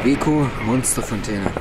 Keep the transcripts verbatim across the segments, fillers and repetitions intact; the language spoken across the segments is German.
Beko Monsterfontäne.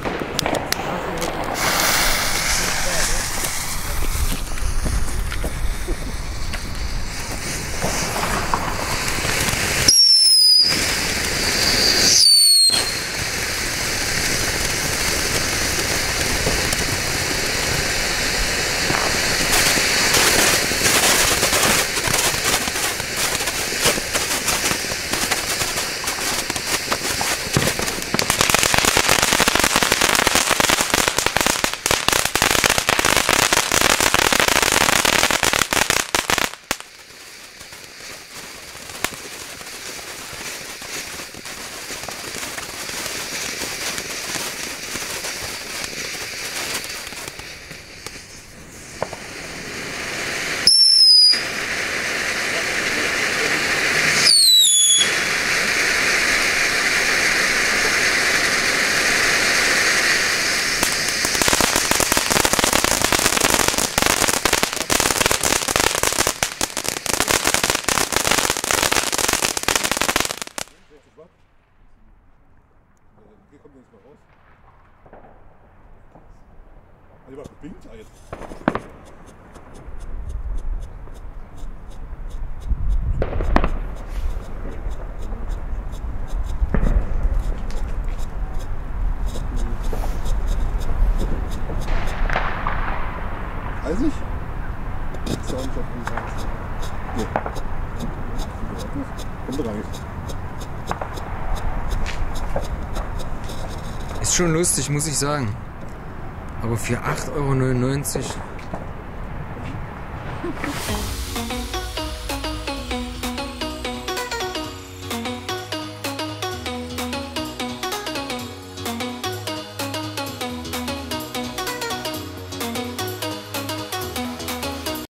Hier kommt jetzt mal raus. Hat jemand gebingt? Ah, jetzt. Eisig? Das ist auch nicht auf den Seite. Nee. Kommt rein. Ist schon lustig, muss ich sagen. Aber für acht Euro neunundneunzig.